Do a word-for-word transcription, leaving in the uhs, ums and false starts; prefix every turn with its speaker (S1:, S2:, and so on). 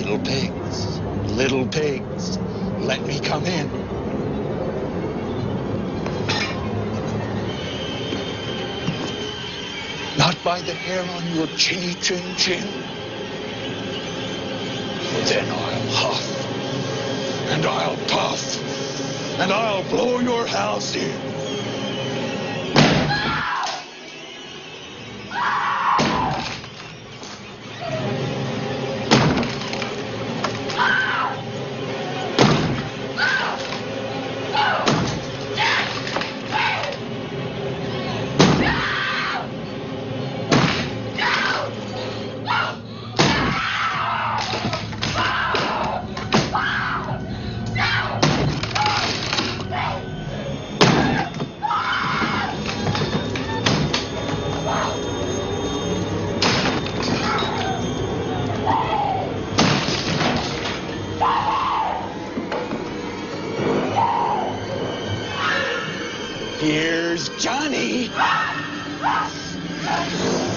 S1: Little pigs, little pigs, let me come in. Not by the hair on your chinny chin chin. Then I'll huff, and I'll puff, and I'll blow your house in. Here's Johnny.